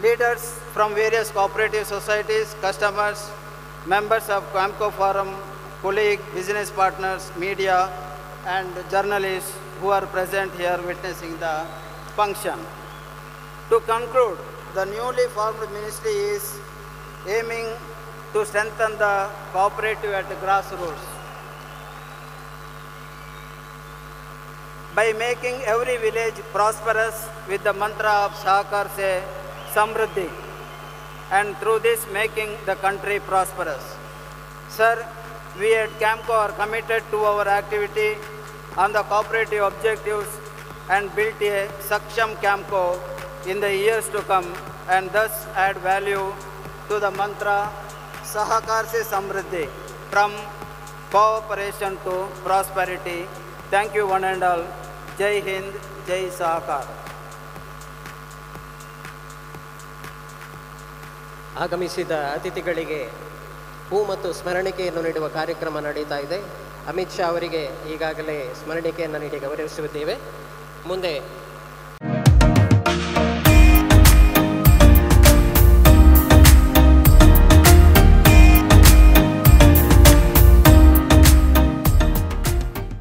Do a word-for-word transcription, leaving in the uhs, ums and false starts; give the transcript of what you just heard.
leaders from various cooperative societies, customers, members of Camco Forum, colleagues, business partners, media, and journalists who are present here witnessing the function. To conclude, the newly formed ministry is aiming to strengthen the cooperative at the grassroots by making every village prosperous with the mantra of Sahakar se Samruddhi, and through this making the country prosperous. Sir, we at Camco are committed to our activity on the cooperative objectives and build a Saksham Camco in the years to come, and thus add value to the mantra Sahakar se Samruddhi, from cooperation to prosperity. Thank you one and all. Jai Hind, Jai Sahakar. ಆಗಮಿಸಿದ ಅತಿಥಿಗಳಿಗೆ ಹೂ ಮತ್ತು ಸ್ಮರಣಿಕೆಯನ್ನು ನೀಡುವ ಕಾರ್ಯಕ್ರಮ ನಡೀತಾ ಇದೆ. ಅಮಿತ್ ಶಾ ಅವರಿಗೆ ಈಗಾಗಲೇ ಸ್ಮರಣಿಕೆಯನ್ನು ನೀಡಿ ಗೌರವಿಸುತ್ತಿದ್ದೇವೆ. ಮುಂದೆ